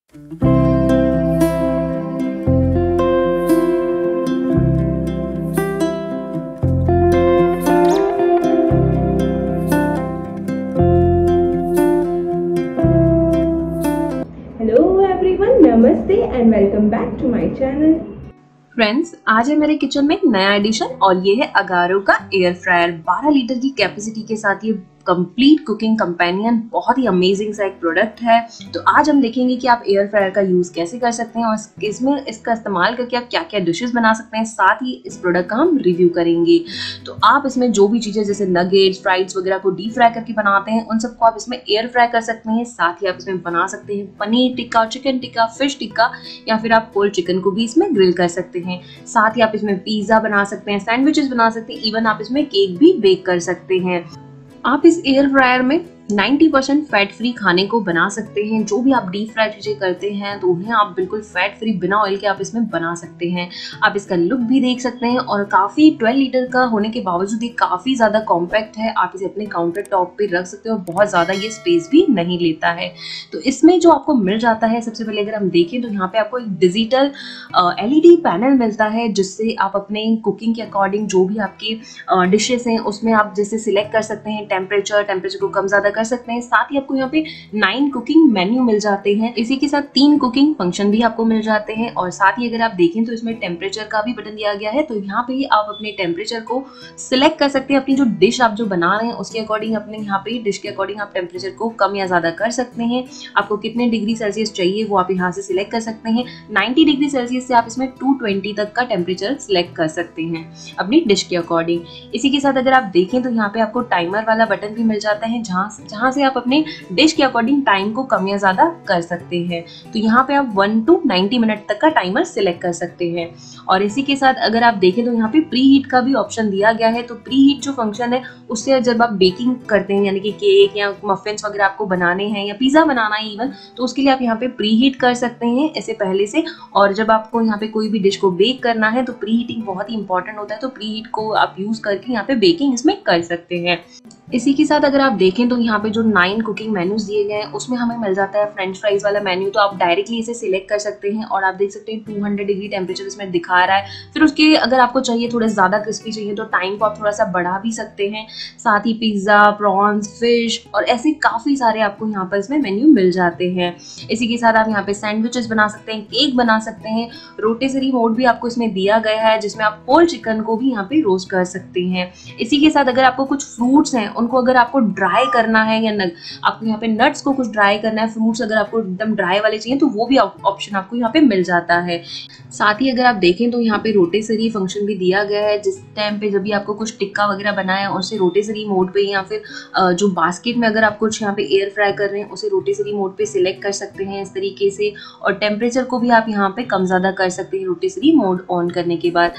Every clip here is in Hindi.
हेलो एवरीवन, नमस्ते and welcome back to my channel. Friends, आज है मेरे किचन में एक नया एडिशन और ये है अगारो का एयर फ्रायर। 12 लीटर की कैपेसिटी के साथ ये कंप्लीट कुकिंग कंपेनियन बहुत ही अमेजिंग सा एक प्रोडक्ट है। तो आज हम देखेंगे कि आप एयर फ्रायर का यूज कैसे कर सकते हैं और इसमें इसका इस्तेमाल करके आप क्या क्या डिशेस बना सकते हैं। साथ ही इस प्रोडक्ट का हम रिव्यू करेंगे। तो आप इसमें जो भी चीजें जैसे नगेट्स, फ्राइड्स वगैरह को डीप फ्राई करके बनाते हैं, उन सबको आप इसमें एयर फ्राई कर सकते हैं। साथ ही आप इसमें बना सकते हैं पनीर टिक्का, चिकन टिक्का, फिश टिक्का, या फिर आप होल चिकन को भी इसमें ग्रिल कर सकते हैं। साथ ही आप इसमें पिज्जा बना सकते हैं, सैंडविचेस बना सकते हैं, इवन आप इसमें केक भी बेक कर सकते हैं। आप इस एयर फ्रायर में 90% फैट फ्री खाने को बना सकते हैं। जो भी आप डीप फ्राई चीजें करते हैं तो उन्हें आप बिल्कुल फैट फ्री बिना ऑयल के आप इसमें बना सकते हैं। आप इसका लुक भी देख सकते हैं और काफी 12 लीटर का होने के बावजूद ये काफी ज्यादा कॉम्पैक्ट है। आप इसे अपने काउंटर टॉप पे रख सकते हो और बहुत ज्यादा ये स्पेस भी नहीं लेता है। तो इसमें जो आपको मिल जाता है, सबसे पहले अगर हम देखें तो यहाँ पे आपको एक डिजिटल LED पैनल मिलता है, जिससे आप अपने कुकिंग के अकॉर्डिंग जो भी आपके डिशेस हैं उसमें आप जैसे सिलेक्ट कर सकते हैं। टेम्परेचर को कम ज्यादा कर सकते हैं। साथ ही आपको यहाँ पे 9 कुकिंग मेन्यू मिल जाते हैं। इसी के साथ 3 कुकिंग फंक्शन भी आपको मिल जाते हैं। और साथ ही अगर आप देखें तो इसमें टेम्परेचर का भी बटन दिया गया है। तो यहाँ पे आप अपने टेम्परेचर को सिलेक्ट कर सकते हैं। अपनी जो डिश आप जो बना रहे हैं उसके अकॉर्डिंग अपने यहाँ पे डिश के अकॉर्डिंग आप टेम्परेचर को कम या ज्यादा कर सकते हैं। आपको कितने डिग्री सेल्सियस चाहिए वो आप यहाँ से सिलेक्ट कर सकते हैं। 90 डिग्री सेल्सियस से आप इसमें 220 तक का टेम्परेचर सिलेक्ट कर सकते हैं अपनी डिश के अकॉर्डिंग। इसी के साथ अगर आप देखें तो यहाँ पे आपको टाइमर वाला बटन भी मिल जाता है, जहां से आप अपने डिश के अकॉर्डिंग टाइम को कम या ज्यादा कर सकते हैं। तो यहाँ पे आप 1 to 90 मिनट तक का टाइमर सिलेक्ट कर सकते हैं। और इसी के साथ अगर आप देखें तो यहाँ पे प्री हीट का भी ऑप्शन दिया गया है। तो प्री हीट जो फंक्शन है उससे जब आप बेकिंग करते हैं, यानी कि केक या मफिन्स वगैरह आपको बनाने हैं या पिज्जा बनाना है इवन, तो उसके लिए आप यहाँ पे प्री हीट कर सकते हैं इससे पहले से। और जब आपको यहाँ पे कोई भी डिश को बेक करना है तो प्री हीटिंग बहुत ही इंपॉर्टेंट होता है। तो प्री हीट को आप यूज करके यहाँ पे बेकिंग इसमें कर सकते हैं। इसी के साथ अगर आप देखें तो यहाँ पे जो 9 कुकिंग मेन्यूज दिए गए हैं उसमें हमें मिल जाता है फ्रेंच फ्राइज वाला मेन्यू। तो आप डायरेक्टली इसे सिलेक्ट कर सकते हैं और आप देख सकते हैं 200 डिग्री टेम्परेचर इसमें दिखा रहा है। फिर उसके अगर आपको चाहिए थोड़ा ज्यादा क्रिस्पी चाहिए तो टाइम को आप थोड़ा सा बढ़ा भी सकते हैं। साथ ही पिज्जा, प्रॉन्स, फिश और ऐसे काफी सारे आपको यहाँ पर इसमें मेन्यू मिल जाते हैं। इसी के साथ आप यहाँ पे सैंडविचेस बना सकते हैं, केक बना सकते हैं। रोटेसरी मोड भी आपको इसमें दिया गया है, जिसमें आप होल चिकन को भी यहाँ पे रोस्ट कर सकते हैं। इसी के साथ अगर आपको कुछ फ्रूट्स हैं उनको अगर आपको ड्राई करना है या आपको यहाँ पे नट्स को कुछ ड्राई करना है, फ्रूट्स अगर आपको एकदम ड्राई वाले चाहिए तो वो भी ऑप्शन आपको यहाँ पे मिल जाता है। साथ ही अगर आप देखें तो यहाँ पे रोटेसरी फंक्शन भी दिया गया है। जिस टाइम पे जब भी आपको कुछ टिक्का वगैरह बनाया है उसे रोटेसरी मोड पे या फिर जो बास्केट में अगर आप कुछ यहाँ पे एयर फ्राई कर रहे हैं उसे रोटेसरी मोड पे सिलेक्ट कर सकते हैं इस तरीके से। और टेम्परेचर को भी आप यहाँ पे कम ज्यादा कर सकते हैं रोटेसरी मोड ऑन करने के बाद।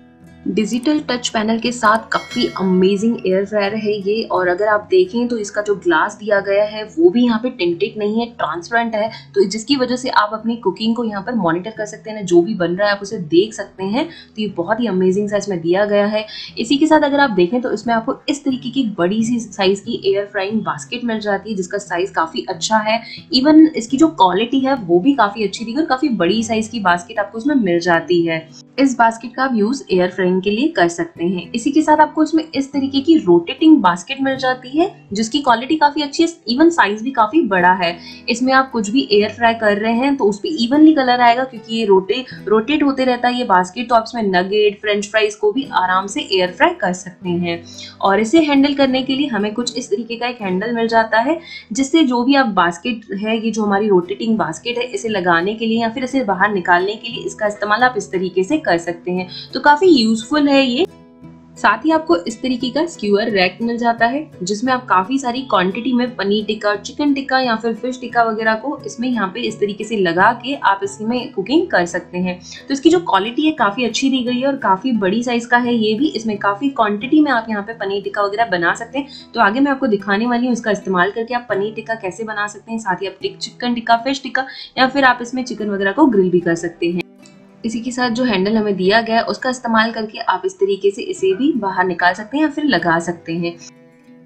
डिजिटल टच पैनल के साथ काफी अमेजिंग एयर फ्रायर है ये। और अगर आप देखें तो इसका जो ग्लास दिया गया है वो भी यहाँ पे टिंटेड नहीं है, ट्रांसपेरेंट है। तो जिसकी वजह से आप अपनी कुकिंग को यहाँ पर मॉनिटर कर सकते हैं, जो भी बन रहा है आप उसे देख सकते हैं। तो ये बहुत ही अमेजिंग सा इसमें दिया गया है। इसी के साथ अगर आप देखें तो इसमें आपको इस तरीके की बड़ी सी साइज की एयर फ्राइंग बास्केट मिल जाती है, जिसका साइज काफी अच्छा है। इवन इसकी जो क्वालिटी है वो भी काफी अच्छी थी और काफी बड़ी साइज की बास्केट आपको इसमें मिल जाती है। इस बास्केट का आप यूज एयर फ्राइंग के लिए कर सकते हैं। इसी के साथ आपको इसमें इस तरीके की रोटेटिंग बास्केट मिल जाती है, जिसकी क्वालिटी काफी अच्छी है, इवन साइज भी काफी बड़ा है। इसमें आप कुछ भी एयर फ्राई कर रहे हैं तो उस पर इवनली कलर आएगा, क्योंकि ये रोटेट होते रहता है ये बास्केट। तो आप इसमें नगेट, फ्रेंच फ्राइज को भी आराम से एयर फ्राई कर सकते हैं। और इसे हैंडल करने के लिए हमें कुछ इस तरीके का एक हैंडल मिल जाता है, जिससे जो भी आप बास्केट है, ये जो हमारी रोटेटिंग बास्केट है, इसे लगाने के लिए या फिर इसे बाहर निकालने के लिए इसका इस्तेमाल आप इस तरीके से कर सकते हैं। तो काफी यूजफुल है ये। साथ ही आपको इस तरीके का स्क्यूअर रैक मिल जाता है, जिसमें आप काफी सारी क्वांटिटी में पनीर टिक्का, चिकन टिक्का या फिर फिश टिक्का वगैरह को इसमें यहाँ पे इस तरीके से लगा के आप इसमें कुकिंग कर सकते हैं। तो इसकी जो क्वालिटी है काफी अच्छी दी गई है और काफी बड़ी साइज का है ये भी। इसमें काफी क्वांटिटी में आप यहाँ पे पनीर टिक्का वगैरह बना सकते हैं। तो आगे मैं आपको दिखाने वाली हूँ इसका इस्तेमाल करके आप पनीर टिक्का कैसे बना सकते हैं। साथ ही आप चिकन टिक्का, फिश टिक्का या फिर आप इसमें चिकन वगैरह को ग्रिल भी कर सकते हैं। इसी के साथ जो हैंडल हमें दिया गया है उसका इस्तेमाल करके आप इस तरीके से इसे भी बाहर निकाल सकते हैं या फिर लगा सकते हैं।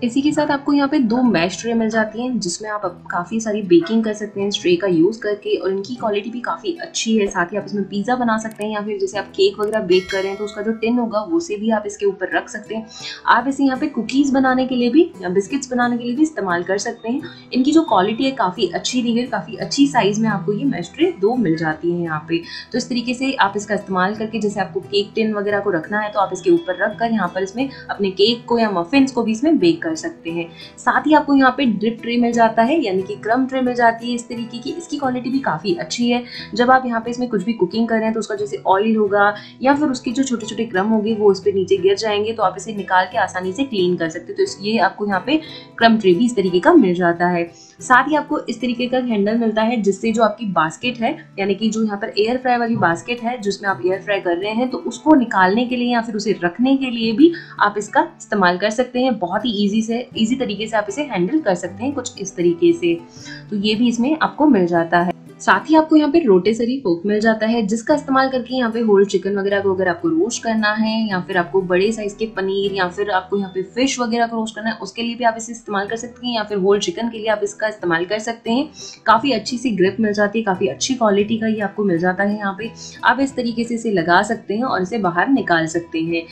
इसी के साथ आपको यहाँ पे 2 मैश ट्रे मिल जाती हैं जिसमें आप काफ़ी सारी बेकिंग कर सकते हैं इस ट्रे का यूज़ करके, और इनकी क्वालिटी भी काफ़ी अच्छी है। साथ ही आप इसमें पिज़्ज़ा बना सकते हैं या फिर जैसे आप केक वगैरह बेक कर रहे हैं तो उसका जो टिन होगा वो से भी आप इसके ऊपर रख सकते हैं। आप इसे यहाँ पे कुकीज़ बनाने के लिए भी या बिस्किट्स बनाने के लिए भी इस्तेमाल कर सकते हैं। इनकी जो क्वालिटी है काफ़ी अच्छी दी गई, काफ़ी अच्छी साइज़ में आपको ये मैश ट्रे 2 मिल जाती है यहाँ पे। तो इस तरीके से आप इसका इस्तेमाल करके जैसे आपको केक टिन वगैरह को रखना है तो आप इसके ऊपर रख कर यहाँ पर इसमें अपने केक को या मफिन्स को भी इसमें बेक कर सकते हैं। साथ ही आपको यहाँ पे ड्रिप ट्रे मिल जाता है, यानी कि क्रम ट्रे मिल जाती है इस तरीके की। इसकी क्वालिटी भी काफ़ी अच्छी है। जब आप यहाँ पे इसमें कुछ भी कुकिंग कर रहे हैं तो उसका जैसे ऑयल होगा या फिर उसके जो छोटे छोटे क्रम होंगे वो इस पे नीचे गिर जाएंगे, तो आप इसे निकाल के आसानी से क्लीन कर सकते हैं। तो ये आपको यहाँ पे क्रम ट्रे भी इस तरीके का मिल जाता है। साथ ही आपको इस तरीके का हैंडल मिलता है जिससे जो आपकी बास्केट है, यानी कि जो यहाँ पर एयर फ्राई वाली बास्केट है जिसमें आप एयर फ्राई कर रहे हैं, तो उसको निकालने के लिए या फिर उसे रखने के लिए भी आप इसका इस्तेमाल कर सकते हैं। बहुत ही इजी तरीके से आप इसे हैंडल कर सकते हैं कुछ इस तरीके से। तो ये भी इसमें आपको मिल जाता है। साथ ही आपको यहाँ पे रोटेसरी फोक मिल जाता है जिसका इस्तेमाल करके यहाँ पे होल चिकन वगैरह को अगर आपको रोस्ट करना है या फिर आपको बड़े साइज के पनीर या फिर आपको यहाँ पे फिश वगैरह को रोस्ट करना है उसके लिए भी आप इसे इस्तेमाल कर सकते हैं, या फिर होल चिकन के लिए आप इसका इस्तेमाल कर सकते हैं। काफ़ी अच्छी सी ग्रिप मिल जाती है, काफ़ी अच्छी क्वालिटी का ये आपको मिल जाता है। यहाँ पे आप इस तरीके से इसे लगा सकते हैं और इसे बाहर निकाल सकते हैं।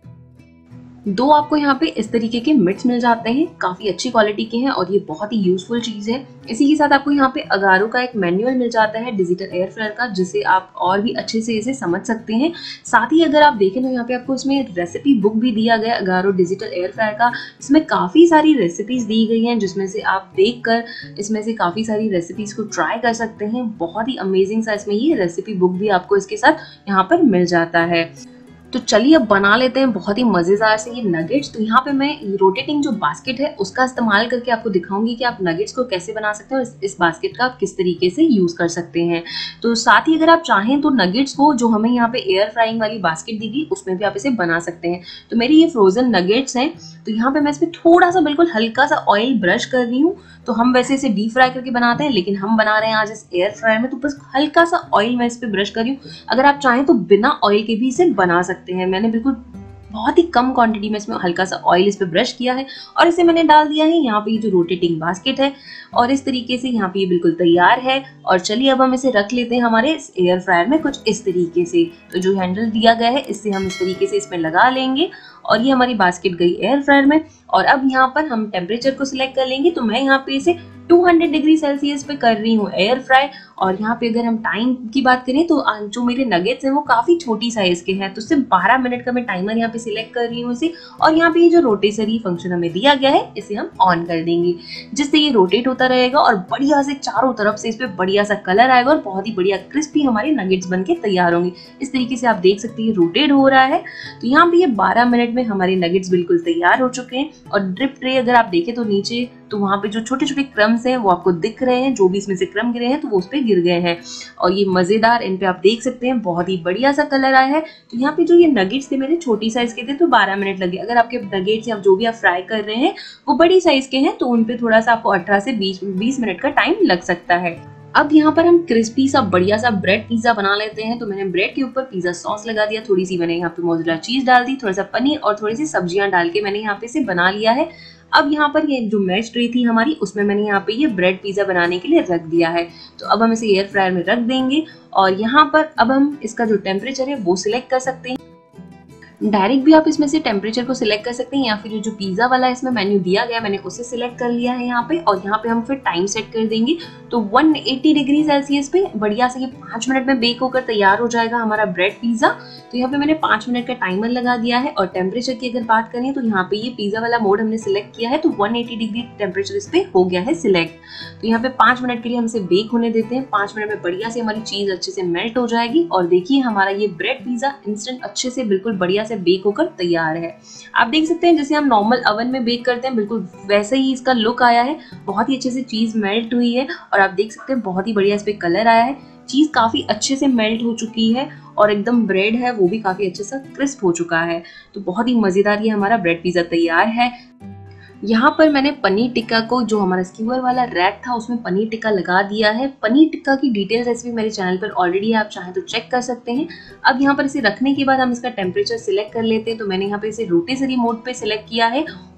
2 आपको यहाँ पे इस तरीके के मिट्स मिल जाते हैं, काफ़ी अच्छी क्वालिटी के हैं और ये बहुत ही यूजफुल चीज़ है। इसी के साथ आपको यहाँ पे अगारो का एक मैनुअल मिल जाता है डिजिटल एयर फ्रायर का, जिससे आप और भी अच्छे से इसे समझ सकते हैं। साथ ही अगर आप देखें तो यहाँ पे आपको इसमें रेसिपी बुक भी दिया गया है अगारो डिजिटल एयर फ्रायर का। इसमें काफ़ी सारी रेसिपीज़ दी गई हैं जिसमें से आप देख कर इसमें से काफ़ी सारी रेसिपीज़ को ट्राई कर सकते हैं। बहुत ही अमेजिंग सा इसमें ये रेसिपी बुक भी आपको इसके साथ यहाँ पर मिल जाता है। तो चलिए अब बना लेते हैं बहुत ही मज़ेदार से ये नगेट्स। तो यहाँ पे मैं रोटेटिंग जो बास्केट है उसका इस्तेमाल करके आपको दिखाऊंगी कि आप नगेट्स को कैसे बना सकते हैं और इस बास्केट का आप किस तरीके से यूज़ कर सकते हैं। तो साथ ही अगर आप चाहें तो नगेट्स को जो हमें यहाँ पे एयर फ्राइंग वाली बास्केट दी गई उसमें भी आप इसे बना सकते हैं। तो मेरी ये फ्रोजन नगेट्स हैं, तो यहाँ पे मैं इसमें थोड़ा सा बिल्कुल हल्का सा ऑयल ब्रश कर रही हूँ। तो हम वैसे इसे डीप फ्राई करके बनाते हैं, लेकिन हम बना रहे हैं आज इस एयर फ्रायर में, तो बस हल्का सा ऑयल मैं इस पे ब्रश कर रही हूँ। अगर आप चाहें तो बिना ऑयल के भी इसे बना सकते हैं। मैंने बिल्कुल बहुत ही कम क्वांटिटी में इसमें हल्का सा ऑयल इस पे ब्रश किया है और इसे मैंने डाल दिया है यहाँ पे ये जो रोटेटिंग बास्केट है, और इस तरीके से यहाँ पे ये बिल्कुल तैयार है। और चलिए अब हम इसे रख लेते हैं हमारे इस एयर फ्रायर में कुछ इस तरीके से। तो जो हैंडल दिया गया है इससे हम इस तरीके से इसमें लगा लेंगे और ये हमारी बास्केट गई एयर फ्रायर में। और अब यहाँ पर हम टेम्परेचर को सिलेक्ट कर लेंगे। तो मैं यहाँ पे इसे 200 डिग्री सेल्सियस पे कर रही हूँ एयर फ्राई। और यहाँ पे अगर हम टाइम की बात करें तो जो मेरे नगेट्स हैं वो काफ़ी छोटी साइज़ के हैं, तो सिर्फ 12 मिनट का मैं टाइमर यहाँ पे सिलेक्ट कर रही हूँ इसे। और यहाँ पे ये जो रोटेसरी फंक्शन हमें दिया गया है इसे हम ऑन कर देंगे, जिससे ये रोटेट होता रहेगा और बढ़िया से चारों तरफ से इस पर बढ़िया सा कलर आएगा और बहुत ही बढ़िया क्रिस्पी हमारे नगेट्स बन के तैयार होंगे। इस तरीके से आप देख सकते हैं रोटेट हो रहा है। तो यहाँ पे ये 12 मिनट में हमारे नगेट्स बिल्कुल तैयार हो चुके हैं। और ड्रिप ट्रे अगर आप देखें तो नीचे तो वहाँ पे जो छोटे छोटे क्रम्स हैं वो आपको दिख रहे हैं, जो भी इसमें से क्रम गिरे हैं तो वो उस पे गिर गए हैं। और ये मज़ेदार, इन पे आप देख सकते हैं बहुत ही बढ़िया सा कलर आया है। तो यहाँ पे जो ये नगेट्स थे मेरे छोटी साइज के थे तो 12 मिनट लगे। अगर आपके नगेट्स या जो भी आप फ्राई कर रहे हैं वो बड़ी साइज के हैं तो उन पे थोड़ा सा आपको 18 से 20 मिनट का टाइम लग सकता है। अब यहाँ पर हम क्रिस्पी सा बढ़िया सा ब्रेड पिज्जा बना लेते हैं। तो मैंने ब्रेड के ऊपर पिज्जा सॉस लगा दिया, थोड़ी सी मैंने यहाँ पे मोज़रेला चीज डाल दी, थोड़ा सा पनीर और थोड़ी सी सब्जियां डाल के मैंने यहाँ पे इसे बना लिया है। अब यहाँ पर ये जो मैश ट्रे थी हमारी उसमें मैंने यहाँ पे ये ब्रेड पिज्जा बनाने के लिए रख दिया है। तो अब हम इसे एयर फ्रायर में रख देंगे और यहाँ पर अब हम इसका जो टेम्परेचर है वो सिलेक्ट कर सकते हैं। डायरेक्ट भी आप इसमें से टेम्परेचर को सिलेक्ट कर सकते हैं या फिर जो पिज़्ज़ा वाला इसमें मेन्यू दिया गया मैंने उसे सिलेक्ट कर लिया है यहाँ पे। और यहाँ पे हम फिर टाइम सेट कर देंगे। तो 180 डिग्री सेल्सियस पे बढ़िया से ये 5 मिनट में बेक होकर तैयार हो जाएगा हमारा ब्रेड पिज़्ज़ा। तो यहाँ पे मैंने 5 मिनट का टाइमर लगा दिया है। और टेम्परेचर की अगर बात करें तो यहाँ पे ये पिज़्ज़ा वाला मोड हमने सिलेक्ट किया है तो 180 डिग्री टेम्परेचर इस पे हो गया है सिलेक्ट। तो यहाँ पे 5 मिनट के लिए हम इसे बेक होने देते हैं। 5 मिनट में बढ़िया से हमारी चीज़ अच्छे से मेल्ट हो जाएगी और देखिए हमारा ये ब्रेड पिज़्ज़ा इंस्टेंट अच्छे से बिल्कुल बढ़िया से बेक होकर तैयार है। आप देख सकते हैं जैसे हम नॉर्मल ओवन में बेक करते हैं बिल्कुल वैसे ही इसका लुक आया है। बहुत ही अच्छे से चीज़ मेल्ट हुई है और आप देख सकते हैं बहुत ही बढ़िया इस पे कलर आया है। चीज़ काफ़ी अच्छे से मेल्ट हो चुकी है और एकदम ब्रेड है वो भी काफ़ी अच्छे से क्रिस्प हो चुका है। तो बहुत ही मज़ेदार ये हमारा ब्रेड पिज़्ज़ा तैयार है। यहाँ पर मैंने पनीर टिक्का को जो हमारा स्क्यूअर वाला रैक था उसमें पनीर टिक्का लगा दिया है। पनीर टिक्का की डिटेल रेसिपी मेरे चैनल पर ऑलरेडी है, आप चाहें तो चेक कर सकते हैं। अब यहाँ पर इसे रखने के बाद हम इसका टेम्परेचर सिलेक्ट कर लेते हैं। तो मैंने यहाँ पे इसे रोटेसरी मोड पे सिलेक्ट किया है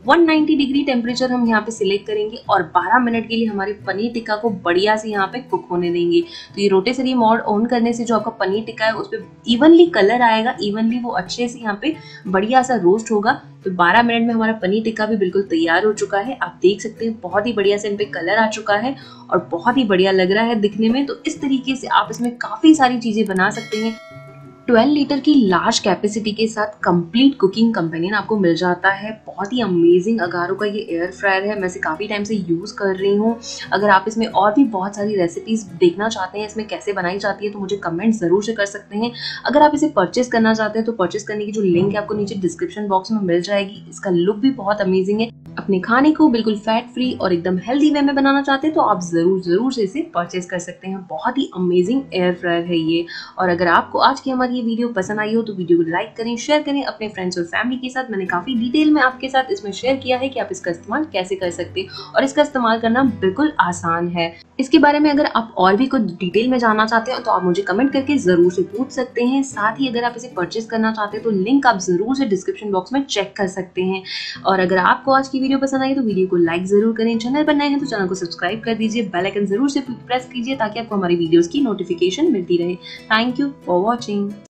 190 डिग्री टेम्परेचर हम यहाँ पे सिलेक्ट करेंगे और 12 मिनट के लिए हमारे पनीर टिक्का को बढ़िया से यहाँ पे कुक होने देंगे। तो ये रोटेसरी मोड ऑन करने से जो आपका पनीर टिक्का है उस पर इवनली कलर आएगा, इवनली वो अच्छे से यहाँ पे बढ़िया सा रोस्ट होगा। तो 12 मिनट में हमारा पनीर टिक्का भी बिल्कुल तैयार हो चुका है। आप देख सकते हैं बहुत ही बढ़िया से इन पे कलर आ चुका है और बहुत ही बढ़िया लग रहा है दिखने में। तो इस तरीके से आप इसमें काफी सारी चीजें बना सकते हैं। 12 लीटर की लार्ज कैपेसिटी के साथ कंप्लीट कुकिंग कंपेनियन आपको मिल जाता है। बहुत ही अमेजिंग अगारो का ये एयर फ्रायर है, मैं इसे काफ़ी टाइम से यूज़ कर रही हूँ। अगर आप इसमें और भी बहुत सारी रेसिपीज़ देखना चाहते हैं इसमें कैसे बनाई जाती है तो मुझे कमेंट ज़रूर से कर सकते हैं। अगर आप इसे परचेस करना चाहते हैं तो परचेस करने की जो लिंक है आपको नीचे डिस्क्रिप्शन बॉक्स में मिल जाएगी। इसका लुक भी बहुत अमेजिंग है। अपने खाने को बिल्कुल फैट फ्री और एकदम हेल्दी वे में बनाना चाहते हैं तो आप ज़रूर से इसे परचेस कर सकते हैं। बहुत ही अमेजिंग एयर फ्रायर है ये। और अगर आपको आज की हमारी ये वीडियो पसंद आई हो तो वीडियो को लाइक करें, शेयर करें अपने फ्रेंड्स और फैमिली के साथ। मैंने काफ़ी डिटेल में आपके साथ इसमें शेयर किया है कि आप इसका इस्तेमाल कैसे कर सकते हैं और इसका इस्तेमाल करना बिल्कुल आसान है। इसके बारे में अगर आप और भी कुछ डिटेल में जानना चाहते हो तो आप मुझे कमेंट करके ज़रूर से पूछ सकते हैं। साथ ही अगर आप इसे परचेस करना चाहते हैं तो लिंक आप ज़रूर से डिस्क्रिप्शन बॉक्स में चेक कर सकते हैं। और अगर आपको आज की वीडियो पसंद आई तो वीडियो को लाइक ज़रूर करें। चैनल पर नए हैं तो चैनल को सब्सक्राइब कर दीजिए, बेल आइकन ज़रूर से प्रेस कीजिए ताकि आपको हमारी वीडियोज़ की नोटिफिकेशन मिलती रहे। Thank you for watching.